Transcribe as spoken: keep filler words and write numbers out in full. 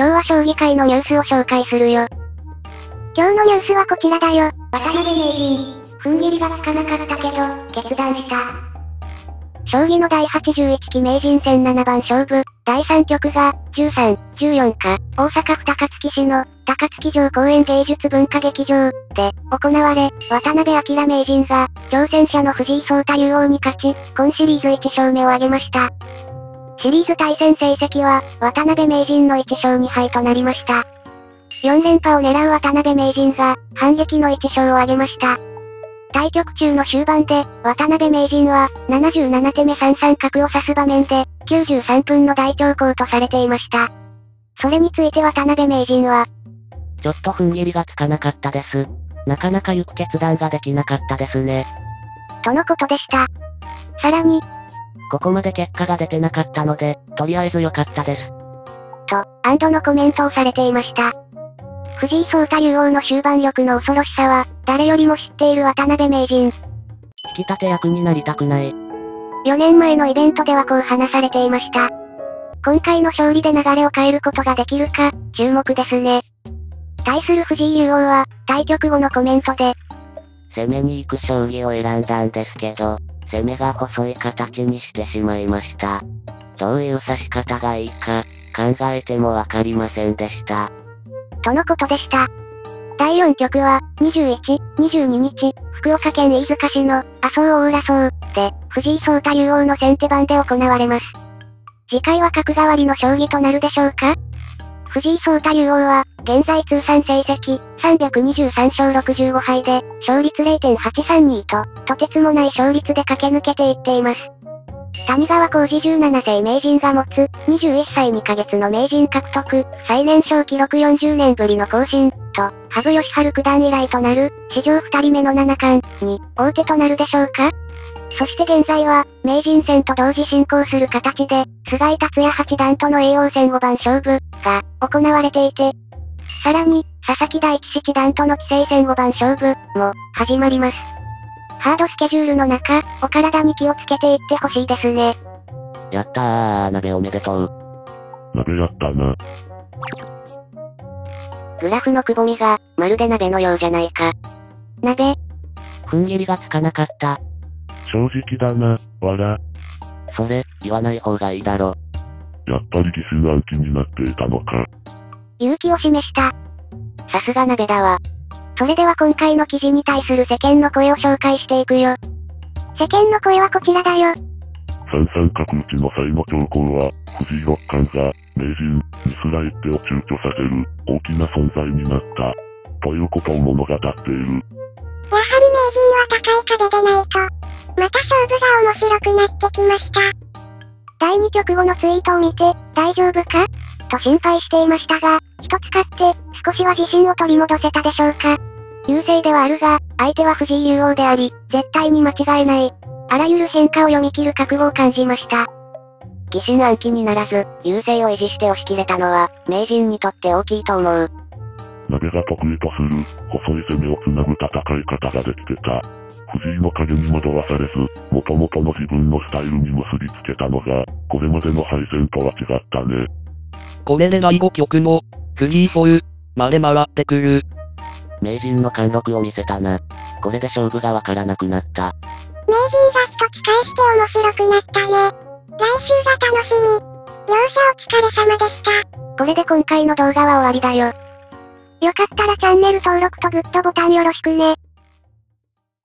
今日は将棋界のニュースを紹介するよ。今日のニュースはこちらだよ。渡辺名人、踏ん切りがつかなかったけど、決断した。将棋の第はちじゅういちき名人戦ななばん勝負、だいさん局が、じゅうさん、じゅうよんか、大阪府高槻市の、高槻城公園芸術文化劇場、で、行われ、渡辺明名人が、挑戦者の藤井聡太竜王に勝ち、今シリーズいち勝目を挙げました。シリーズ対戦成績は、渡辺名人のいち勝に敗となりました。よん連覇を狙う渡辺名人が、反撃のいち勝を挙げました。対局中の終盤で、渡辺名人は、ななじゅうなな手目さんさん角を指す場面で、きゅうじゅうさんぷんの大長考とされていました。それについて渡辺名人は、 ちょっと踏ん切りがつかなかったです。なかなか行く決断ができなかったですね。 とのことでした。さらに、 ここまで結果が出てなかったので、とりあえず良かったです。 と、安堵のコメントをされていました。藤井聡太竜王の終盤力の恐ろしさは、誰よりも知っている渡辺名人。 引き立て役になりたくない。 よねんまえのイベントではこう話されていました。今回の勝利で流れを変えることができるか、注目ですね。対する藤井竜王は、対局後のコメントで、 攻めに行く将棋を選んだんですけど、攻めが細い形にしてしまいました。どういう指し方がいいか、考えてもわかりませんでした。 とのことでした。だいよん局は、にじゅういち、にじゅうににち、福岡県飯塚市の、麻生大浦荘で、藤井聡太竜王の先手番で行われます。次回は角換わりの将棋となるでしょうか？藤井聡太竜王は、現在通算成績、さんびゃくにじゅうさん勝ろくじゅうご敗で、勝率 れいてんはちさんに と、とてつもない勝率で駆け抜けていっています。谷川浩司じゅうなな世名人が持つ、にじゅういっさいにかげつの名人獲得、最年少記録よんじゅうねんぶりの更新、と、羽生善治九段以来となる、史上ふたりめの七冠、に、王手となるでしょうか？そして現在は、名人戦と同時進行する形で、菅井竜也八段との叡王戦ごばん勝負、が、行われていて、さらに、佐々木大地七段との棋聖戦ごばん勝負、も、始まります。ハードスケジュールの中、お体に気をつけていってほしいですね。 やったー、鍋おめでとう。 鍋やったな。 グラフのくぼみが、まるで鍋のようじゃないか。鍋。 踏ん切りがつかなかった。 正直だな、わら。 それ、言わない方がいいだろ。 やっぱり疑心暗鬼になっていたのか。 勇気を示した。さすが鍋だわ。それでは今回の記事に対する世間の声を紹介していくよ。世間の声はこちらだよ。 三三角打ちの際の兆候は、藤井六冠が、名人にすら一手を躊躇させる、大きな存在になった。ということを物語っている。やはり名人は高い壁でないと、また勝負が面白くなってきました。だいに局後のツイートを見て、大丈夫かと心配していましたが、一つ勝って、少しは自信を取り戻せたでしょうか。優勢ではあるが、相手は藤井竜王であり、絶対に間違えない。あらゆる変化を読み切る覚悟を感じました。疑心暗鬼にならず、優勢を維持して押し切れたのは、名人にとって大きいと思う。 鍋が得意とする、細い攻めをつなぐ戦い方ができてた。藤井の影に惑わされず、元々の自分のスタイルに結びつけたのが、これまでの敗戦とは違ったね。 これでだいご局も、フリーフォル、まで回ってくる。 名人の貫禄を見せたな。これで勝負がわからなくなった。 名人が一つ返して面白くなったね。来週が楽しみ。両者お疲れ様でした。これで今回の動画は終わりだよ。よかったらチャンネル登録とグッドボタンよろしくね。